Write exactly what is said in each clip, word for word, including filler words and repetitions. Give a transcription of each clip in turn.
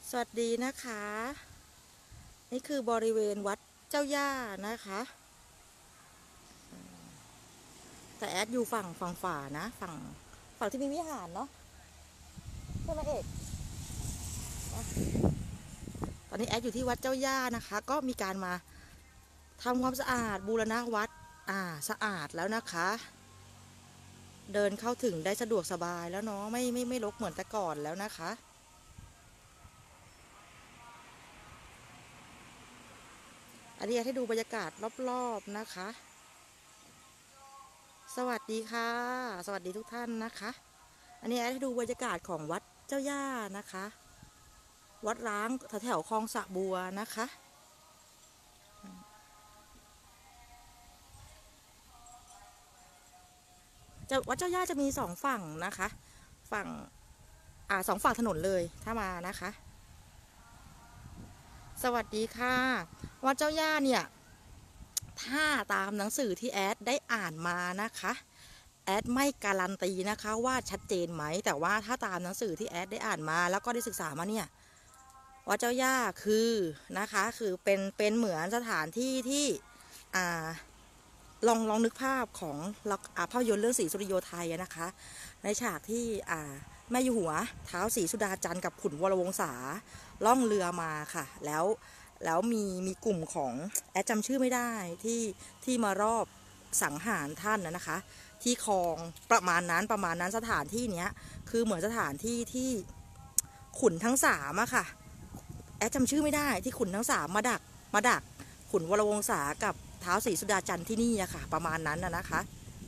สวัสดีนะคะนี่คือบริเวณวัดเจ้าย่านะคะแต่แอดอยู่ฝั่งฝั่งฝานะฝั่งฝั่งที่มีวิหารเนาะใช่ไหมเอกตอนนี้แอดอยู่ที่วัดเจ้าย่านะคะก็มีการมาทำความสะอาดบูรณะวัดอ่าสะอาดแล้วนะคะเดินเข้าถึงได้สะดวกสบายแล้วเนาะไม่ไม่ไม่รกเหมือนแต่ก่อนแล้วนะคะอันนี้แอดให้ดูบรรยากาศรอบๆนะคะสวัสดีค่ะสวัสดีทุกท่านนะคะอันนี้แอดให้ดูบรรยากาศของวัดเจ้าย่านะคะวัดร้างแถวๆคลองสระบัวนะคะจะวัดเจ้าย่าจะมีสองฝั่งนะคะฝั่งอ่าสองฝั่งถนนเลยถ้ามานะคะสวัสดีค่ะวัดเจ้าย่าเนี่ยถ้าตามหนังสือที่แอดได้อ่านมานะคะแอดไม่การันตีนะคะว่าชัดเจนไหมแต่ว่าถ้าตามหนังสือที่แอดได้อ่านมาแล้วก็ได้ศึกษามาเนี่ยวัดเจ้าย่าคือนะคะคือเป็นเป็นเหมือนสถานที่ที่อ่าลองลองนึกภาพของภาพยนตร์เรื่องศรีสุริโยไทยนะคะในฉากที่อ่าแม่อยู่หัวเท้าศรีสุดาจันทร์กับขุนวรวงศาล่องเรือมาค่ะแล้วแล้วมีมีกลุ่มของแอดจำชื่อไม่ได้ที่ที่มารอบสังหารท่านนะคะ ที่คลองประมาณนั้นประมาณนั้นสถานที่เนี้ยคือเหมือนสถานที่ที่ขุนทั้งสามอะค่ะแอดจำชื่อไม่ได้ที่ขุนทั้งสามมาดักมาดักขุนวรวงศากับเท้าศรีสุดาจันทร์ที่นี่อะค่ะประมาณนั้นนะนะคะ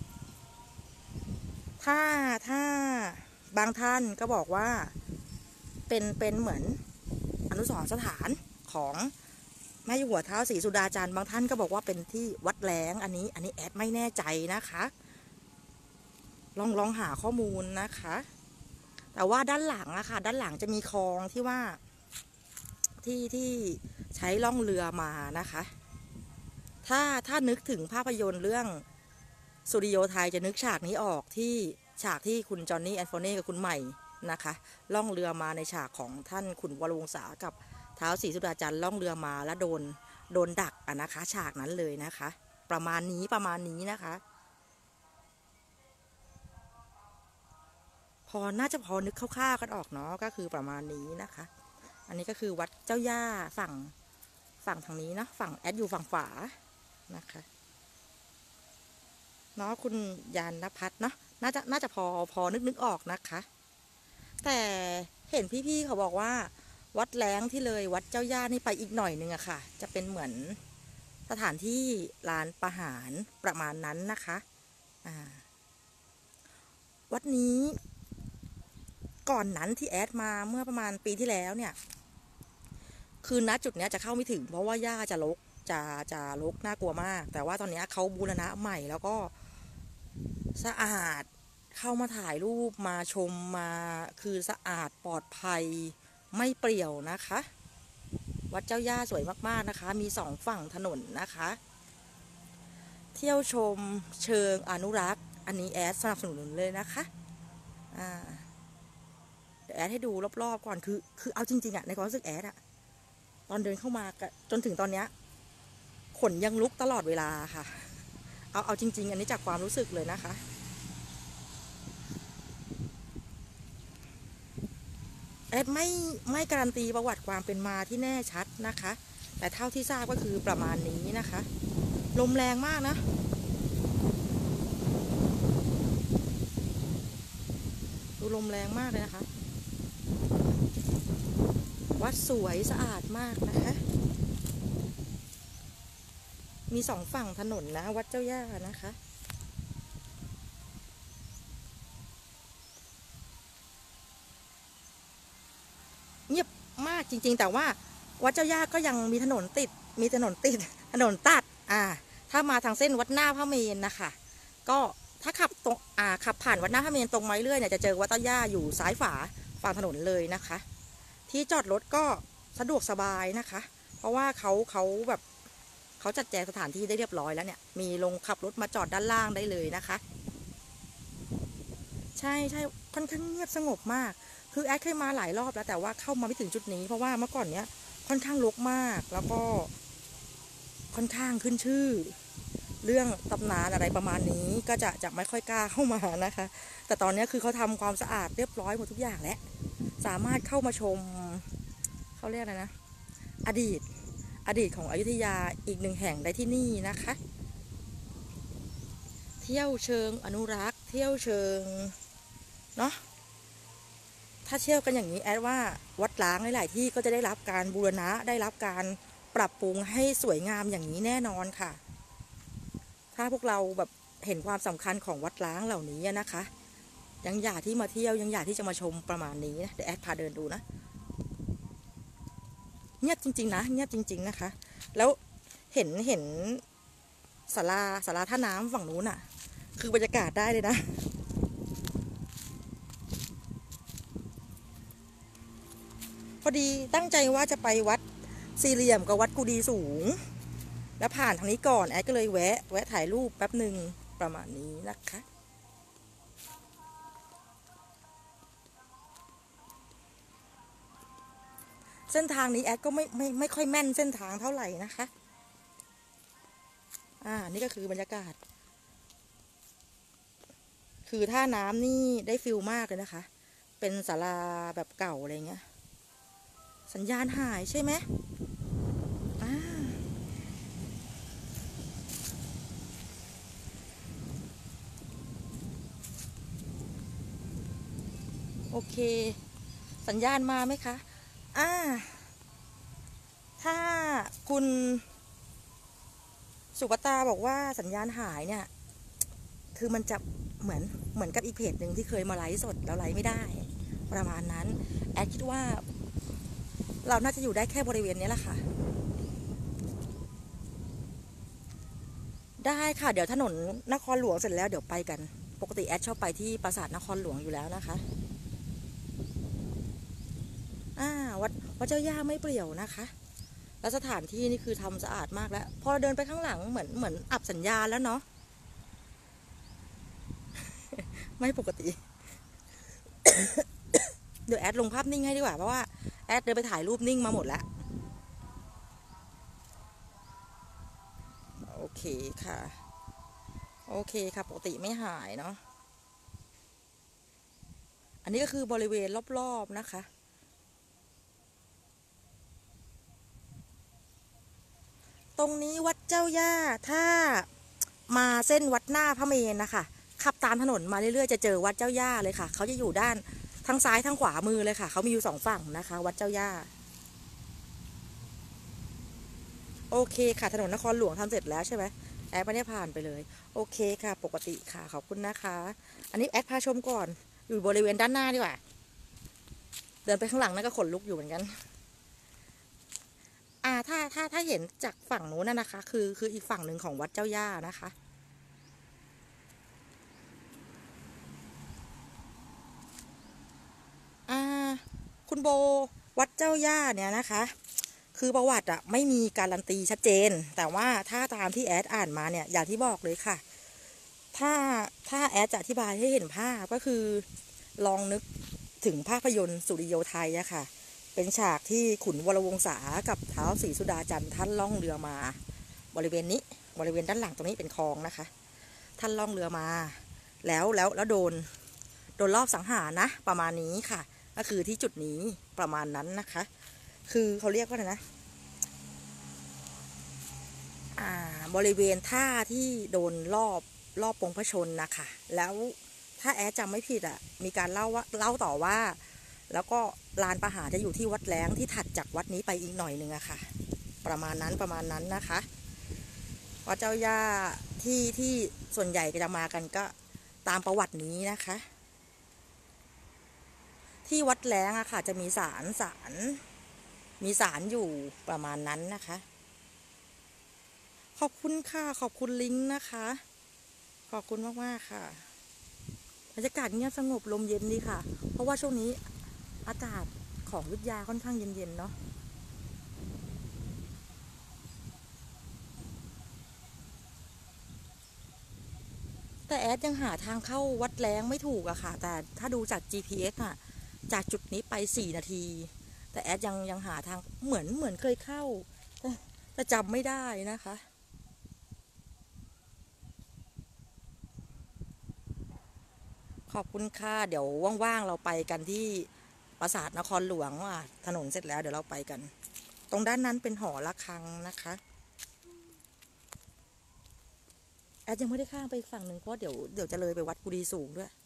ถ้าถ้าบางท่านก็บอกว่าเป็นเป็นเหมือนอนุสรณ์สถานของแม่อยู่หัวเท้าศรีสุดาจันทร์บางท่านก็บอกว่าเป็นที่วัดแล้งอันนี้อันนี้แอดไม่แน่ใจนะคะลองลองหาข้อมูลนะคะแต่ว่าด้านหลังอะค่ะด้านหลังจะมีคลองที่ว่าที่ที่ใช้ล่องเรือมานะคะถ้าถ้านึกถึงภาพยนตร์เรื่องสุริโยไทยจะนึกฉากนี้ออกที่ฉากที่คุณจอห์นนี่แอนโฟเน่กับคุณใหม่นะคะล่องเรือมาในฉากของท่านขุนวรวงศากับท้าวศรีสุดาจันทร์ล่องเรือมาแล้วโดนโดนดักอะนะคะฉากนั้นเลยนะคะประมาณนี้ประมาณนี้นะคะพอน่าจะพอนึกคร่าวๆกันออกเนาะก็คือประมาณนี้นะคะอันนี้ก็คือวัดเจ้าย่าฝั่งฝั่งทางนี้นะฝั่งแอดอยู่ฝั่งฝานะคะเนาะคุณยานนภัทรเนาะน่าจะน่าจะพอพอนึกนึกออกนะคะแต่เห็นพี่ๆเขาบอกว่าวัดแล้งที่เลยวัดเจ้าย่านี่ไปอีกหน่อยนึงอะค่ะจะเป็นเหมือนสถานที่ลานประหารประมาณนั้นนะคะอ่าวัดนี้ก่อนนั้นที่แอดมาเมื่อประมาณปีที่แล้วเนี่ยคือณจุดเนี้ยจะเข้าไม่ถึงเพราะว่าหญ้าจะรกจะจะรกน่ากลัวมากแต่ว่าตอนนี้เขาบูรณะใหม่แล้วก็สะอาดเข้ามาถ่ายรูปมาชมมาคือสะอาดปลอดภัยไม่เปรี่ยวนะคะวัดเจ้าย่าสวยมากๆนะคะมีสองฝั่งถนนนะคะเที่ยวชมเชิงอนุรักษ์อันนี้แอดสนับสนุนเลยนะคะอ่าเดี๋ยวแอดให้ดูรอบๆก่อนคือคือเอาจริงๆอะในความรู้สึกแอดอะตอนเดินเข้ามาจนถึงตอนเนี้ยขนยังลุกตลอดเวลาค่ะเอาเอาจริงๆอันนี้จากความรู้สึกเลยนะคะแอดไม่ไม่การันตีประวัติความเป็นมาที่แน่ชัดนะคะแต่เท่าที่ทราบก็คือประมาณนี้นะคะลมแรงมากนะดูลมแรงมากเลยนะคะวัดสวยสะอาดมากนะคะมีสองฝั่งถนนนะวัดเจ้าย่านะคะเงียบมากจริงๆแต่ว่าวัดเจ้าย่าก็ยังมีถนนติดมีถนนติดถนนตัดอ่าถ้ามาทางเส้นวัดหน้าพระเมรุนะคะก็ถ้าขับตรงอ่าขับผ่านวัดหน้าพระเมรุตรงไม้เลื่อยเนี่ยจะเจอวัดเจ้าย่าอยู่ซ้ายฝาฝั่งถนนเลยนะคะที่จอดรถก็สะดวกสบายนะคะเพราะว่าเขาเขาแบบเขาจัดแจงสถานที่ได้เรียบร้อยแล้วเนี่ยมีลงขับรถมาจอดด้านล่างได้เลยนะคะใช่ใช่ค่อนข้างเงียบสงบมากคืคือแอดเคยมาหลายรอบแล้วแต่ว่าเข้ามาไม่ถึงจุดนี้เพราะว่าเมื่อก่อนเนี้ยค่อนข้างรกมากแล้วก็ค่อนข้างขึ้นชื่อเรื่องตำนานอะไรประมาณนี้ก็จะจะไม่ค่อยกล้าเข้ามานะคะแต่ตอนนี้คือเขาทำความสะอาดเรียบร้อยหมดทุกอย่างแล้วสามารถเข้ามาชมเขาเรียกอะไรนะอดีตอดีตของอยุธยาอีกหนึ่งแห่งได้ที่นี่นะคะเที่ยวเชิงอนุรักษ์เที่ยวเชิงเนาะถ้าเที่ยวกันอย่างนี้แอดว่าวัดล้างหลายๆที่ก็จะได้รับการบูรณะได้รับการปรับปรุงให้สวยงามอย่างนี้แน่นอนค่ะถ้าพวกเราแบบเห็นความสำคัญของวัดล้างเหล่านี้นะคะยังอยากที่มาเที่ยวยังอยากที่จะมาชมประมาณนี้นะเดี๋ยวแอดพาเดินดูนะเงียบจริงๆนะเงียบจริงๆนะคะแล้วเห็นเห็นศาลาศาลาท่าน้ำฝั่งนู้นอ่ะคือบรรยากาศได้เลยนะพอดีตั้งใจว่าจะไปวัดสี่เหลี่ยมกับวัดกุดีสูงแล้วผ่านทางนี้ก่อนแอดก็เลยแวะแวะถ่ายรูปแป๊บหนึ่งประมาณนี้นะคะเส้นทางนี้แอดก็ไม่ไม่ไม่ค่อยแม่นเส้นทางเท่าไหร่นะคะอ่านี่ก็คือบรรยากาศคือท่าน้ำนี่ได้ฟิลมากเลยนะคะเป็นศาลาแบบเก่าอะไรเงี้ยสัญญาณหายใช่ไหมอ่าโอเคสัญญาณมาไหมคะอ่าถ้าคุณสุปตาบอกว่าสัญญาณหายเนี่ยคือมันจะเหมือนเหมือนกับอีกเพจหนึ่งที่เคยมาไลฟ์สดแล้วไลฟ์ไม่ได้ประมาณนั้นแอดคิดว่าเราน่าจะอยู่ได้แค่บริเวณนี้แหละค่ะได้ค่ะเดี๋ยวถนนนครหลวงเสร็จแล้วเดี๋ยวไปกันปกติแอดชอบไปที่ปราสาทนครหลวงอยู่แล้วนะคะอ่าวัดวัดเจ้าย่าไม่เปลี่ยวนะคะแล้วสถานที่นี่คือทำสะอาดมากแล้วพอเดินไปข้างหลังเหมือนเหมือนอับสัญญาณแล้วเนาะไม่ปกติ เดี๋ยวแอดลงภาพนิ่งให้ดีกว่าเพราะว่าแอดเดินไปถ่ายรูปนิ่งมาหมดแล้วโอเคค่ะโอเคค่ะปกติไม่หายเนาะอันนี้ก็คือบริเวณรอบๆนะคะตรงนี้วัดเจ้าย่าถ้ามาเส้นวัดหน้าพระเมรุนะคะขับตามถนนมาเรื่อยๆจะเจอวัดเจ้าย่าเลยค่ะเขาจะอยู่ด้านทั้งซ้ายทั้งขวามือเลยค่ะเขามีอยู่สองฝั่งนะคะวัดเจ้าย่าโอเคค่ะถนนนครหลวงทำเสร็จแล้วใช่ไหมแอดไม่ได้ผ่านไปเลยโอเคค่ะปกติค่ะขอบคุณนะคะอันนี้แอดพาชมก่อนอยู่บริเวณด้านหน้าดีกว่าเดินไปข้างหลังนั่นก็ขนลุกอยู่เหมือนกันอ่าถ้าถ้าถ้าเห็นจากฝั่งนู้นน่ะนะคะคือคืออีกฝั่งหนึ่งของวัดเจ้าย่านะคะอ่าคุณโบวัดเจ้าย่าเนี่ยนะคะคือประวัติอะไม่มีการันตีชัดเจนแต่ว่าถ้าตามที่แอดอ่านมาเนี่ยอย่างที่บอกเลยค่ะถ้าถ้าแอดจะอธิบายให้เห็นภาพก็คือลองนึกถึงภาพยนตร์สุริโยไทยอะค่ะเป็นฉากที่ขุนวรวงศากับท้าวศรีสุดาจันทร์ท่านล่องเรือมาบริเวณนี้บริเวณด้านหลังตรงนี้เป็นคลองนะคะท่านล่องเรือมาแล้วแล้วแล้วโดนโดนรอบสังหารนะประมาณนี้ค่ะก็คือที่จุดนี้ประมาณนั้นนะคะคือเขาเรียกว่าอะไรนะอ่าบริเวณท่าที่โดนรอบรอบปงพระชนนะคะแล้วถ้าแอดจำไม่ผิดอ่ะมีการเล่าว่าเล่าต่อว่าแล้วก็ลานประหารจะอยู่ที่วัดแล้งที่ถัดจากวัดนี้ไปอีกหน่อยหนึ่งอะค่ะประมาณนั้นประมาณนั้นนะคะวัดเจ้าย่าที่ที่ส่วนใหญ่ก็จะมากันก็ตามประวัตินี้นะคะที่วัดแล้งอะค่ะจะมีศาลศาลมีศาลอยู่ประมาณนั้นนะคะขอบคุณค่ะขอบคุณลิงก์นะคะขอบคุณมากๆค่ะบรรยากาศเงียบสงบลมเย็นดีค่ะเพราะว่าช่วงนี้อากาศของอยุธยาค่อนข้างเย็นๆเนาะแต่แอดยังหาทางเข้าวัดแล้งไม่ถูกอะค่ะแต่ถ้าดูจาก จี พี เอส อะจากจุดนี้ไปสี่นาทีแต่แอดยังยังหาทางเหมือนเหมือนเคยเข้าแต่แต่จำไม่ได้นะคะขอบคุณค่ะเดี๋ยวว่างๆเราไปกันที่ปราสาทนครหลวงอ่ะถนนเสร็จแล้วเดี๋ยวเราไปกันตรงด้านนั้นเป็นหอระฆังนะคะแอดยังไม่ได้ข้ามไปอีกฝั่งหนึ่งเพราะเดี๋ยวเดี๋ยวจะเลยไปวัดกุดีสูงด้วย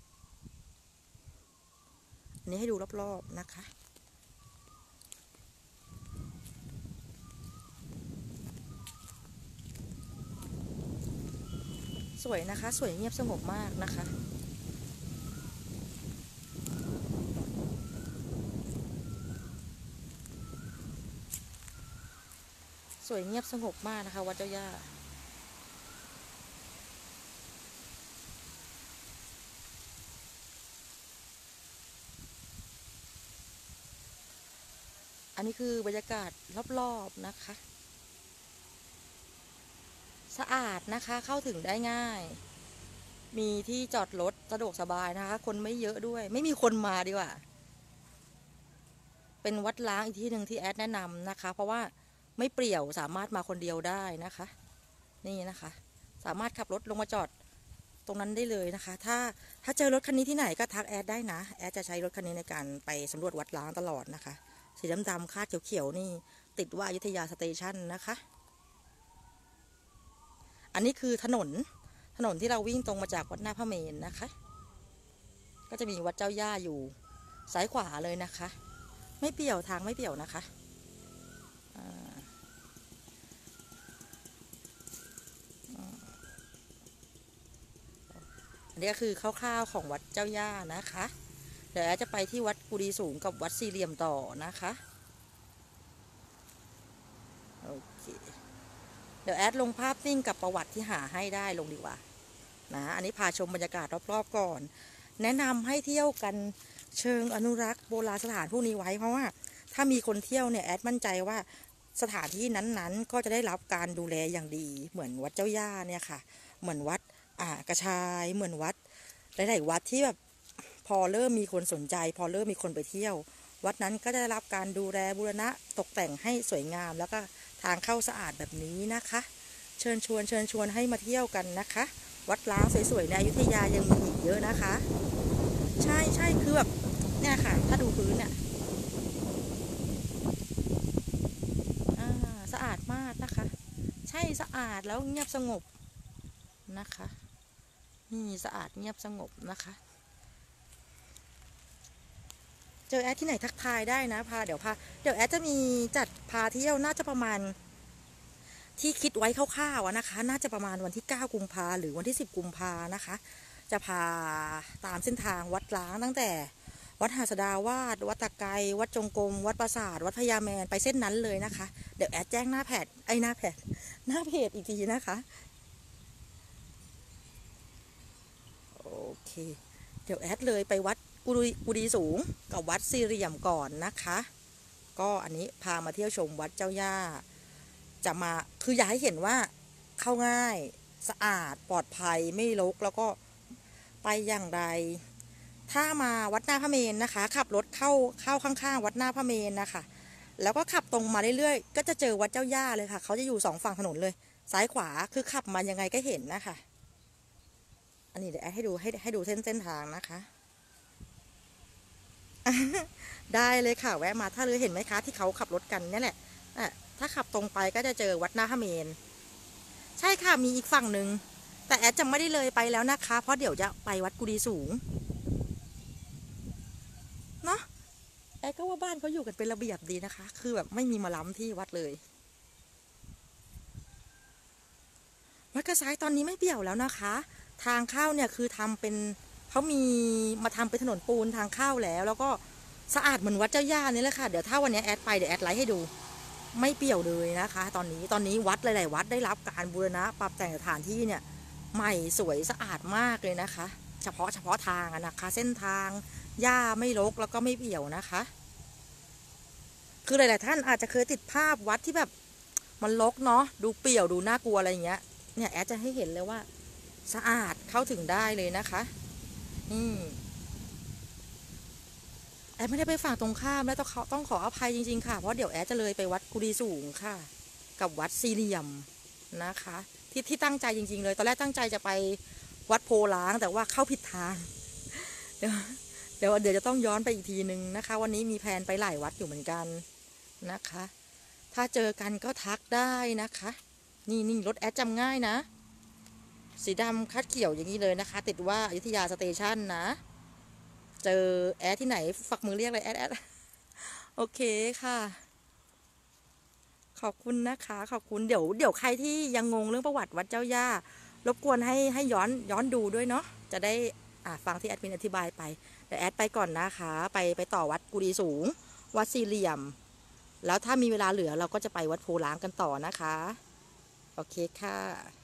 อันนี้ให้ดูรอบๆนะคะสวยนะคะสวยเงียบสงบมากนะคะสวยเงียบสงบมากนะคะวัดเจ้าย่าอันนี้คือบรรยากาศรอบๆนะคะสะอาดนะคะเข้าถึงได้ง่ายมีที่จอดรถสะดวกสบายนะคะคนไม่เยอะด้วยไม่มีคนมาดีกว่าเป็นวัดล้างอีกที่หนึ่งที่แอดแนะนำนะคะเพราะว่าไม่เปรี่ยวสามารถมาคนเดียวได้นะคะนี่นะคะสามารถขับรถลงมาจอดตรงนั้นได้เลยนะคะถ้าถ้าเจอรถคันนี้ที่ไหนก็ทักแอดได้นะแอดจะใช้รถคันนี้ในการไปสำรวจวัดล้างตลอดนะคะสีดำๆคาดเขียวๆนี่ติดว่าอยุธยาสเตชันนะคะอันนี้คือถนนถนนที่เราวิ่งตรงมาจากวัดหน้าพระเมรุนะคะก็จะมีวัดเจ้าย่าอยู่ซ้ายขวาเลยนะคะไม่เปี่ยวทางไม่เปี่ยวนะคะอันนี้ก็คือคร่าวๆของวัดเจ้าย่านะคะเดี๋ยวจะไปที่วัดกุดีสูงกับวัดสี่เหลี่ยมต่อนะคะโอเคเดี๋ยวแอดลงภาพนิ่งกับประวัติที่หาให้ได้ลงดีกว่านะอันนี้พาชมบรรยากาศรอบๆก่อนแนะนำให้เที่ยวกันเชิงอนุรักษ์โบราณสถานพวกนี้ไว้เพราะว่าถ้ามีคนเที่ยวเนี่ยแอดมั่นใจว่าสถานที่นั้นๆก็จะได้รับการดูแลอย่างดีเหมือนวัดเจ้าย่าเนี่ยค่ะเหมือนวัดอ่ากระชายเหมือนวัดหลายๆวัดที่แบบพอเริ่มมีคนสนใจพอเริ่มมีคนไปเที่ยววัดนั้นก็จะได้รับการดูแลบูรณะตกแต่งให้สวยงามแล้วก็ทางเข้าสะอาดแบบนี้นะคะเชิญชวนเชิญชวนให้มาเที่ยวกันนะคะวัดล้างสวยๆในอยุธยายังมีอีกเยอะนะคะใช่ใช่คือแบบเนี่ยค่ะถ้าดูพื้นเนี่ยสะอาดมากนะคะใช่สะอาดแล้วเงียบสงบนะคะนี่สะอาดเงียบสงบนะคะเจอแอดที่ไหนทักทายได้นะพาเดี๋ยวพาเดี๋ยวแอดจะมีจัดพาเที่ยวน่าจะประมาณที่คิดไว้คร่าวๆนะคะน่าจะประมาณวันที่เก้ากุมภาหรือวันที่สิบกุมภานะคะจะพาตามเส้นทางวัดล้างตั้งแต่วัดหาสดาวาสวัดตะไกวัดจงกรมวัดปราสาทวัดพญาแมนไปเส้นนั้นเลยนะคะเดี๋ยวแอดแจ้งหน้าแพจไอหน้าแพจหน้าเพจอีกทีนะคะโอเคเดี๋ยวแอดเลยไปวัดกุดีสูงกับวัดสี่เหลี่ยมก่อนนะคะก็อันนี้พามาเที่ยวชมวัดเจ้าย่าจะมาคืออยากให้เห็นว่าเข้าง่ายสะอาดปลอดภัยไม่รกแล้วก็ไปอย่างไรถ้ามาวัดหน้าพระเมรุนะคะขับรถเข้าเข้าข้างๆวัดหน้าพระเมรุนะคะแล้วก็ขับตรงมาเรื่อยๆก็จะเจอวัดเจ้าย่าเลยค่ะเขาจะอยู่สองฝั่งถนนเลยซ้ายขวาคือขับมายังไงก็เห็นนะคะอันนี้เดี๋ยวให้ดูให้ให้ดูเส้นเส้นทางนะคะได้เลยค่ะแวะมาถ้าเลยเห็นไหมคะที่เขาขับรถกันนี่แหละถ้าขับตรงไปก็จะเจอวัดหน้าพระเมรุใช่ค่ะมีอีกฝั่งหนึ่งแต่แอดจะไม่ได้เลยไปแล้วนะคะเพราะเดี๋ยวจะไปวัดกุดีสูงเนาะแอดก็ว่าบ้านเขาอยู่กันเป็นระเบียบดีนะคะคือแบบไม่มีมาล้ำที่วัดเลยวัดกระซ้ายตอนนี้ไม่เปี่ยวแล้วนะคะทางเข้าเนี่ยคือทำเป็นเขามีมาทำเป็นถนนปูนทางเข้าแล้วแล้วก็สะอาดเหมือนวัดเจ้าย่านี่แหละค่ะเดี๋ยวถ้าวันนี้แอดไปเดี๋ยวแอดไลฟ์ให้ดูไม่เปี่ยวเลยนะคะตอนนี้ตอนนี้วัดหลายๆวัดได้รับการบูรณะปรับแต่งสถานที่เนี่ยใหม่สวยสะอาดมากเลยนะคะเฉพาะเฉพาะทางนะคะเส้นทางหญ้าไม่รกแล้วก็ไม่เปี่ยวนะคะคือหลายๆท่านอาจจะเคยติดภาพวัดที่แบบมันรกเนาะดูเปี่ยวดูน่ากลัวอะไรอย่างเงี้ยเนี่ยแอดจะให้เห็นเลยว่าสะอาดเข้าถึงได้เลยนะคะอืมแอดไม่ได้ไปฝั่งตรงข้ามและต้องขอต้องขออภัยจริงๆค่ะเพราะเดี๋ยวแอดจะเลยไปวัดกุดีสูงค่ะกับวัดสี่เหลี่ยมนะคะที่ที่ตั้งใจจริงๆเลยตอนแรกตั้งใจจะไปวัดโพล้างแต่ว่าเข้าผิดทางเดี๋ยวเดี๋ยวเดี๋ยวจะต้องย้อนไปอีกทีนึงนะคะวันนี้มีแผนไปหลายวัดอยู่เหมือนกันนะคะถ้าเจอกันก็ทักได้นะคะนี่นี่รถแอดจำง่ายนะสีดำคัดเขียวอย่างนี้เลยนะคะติดว่าอยุธยาสเตชันนะเจอแอดที่ไหนฝักมือเรียกเลยแอดแอดโอเคค่ะขอบคุณนะคะขอบคุณเดี๋ยวเดี๋ยวใครที่ยังงงเรื่องประวัติวัดเจ้าย่ารบกวนให้ให้ย้อนย้อนดูด้วยเนาะจะได้อ่าฟังที่แอดมินอธิบายไปเดี๋ยวแอดไปก่อนนะคะไปไปต่อวัดกุดีสูงวัดสี่เหลี่ยมแล้วถ้ามีเวลาเหลือเราก็จะไปวัดโพล้างกันต่อนะคะโอเคค่ะ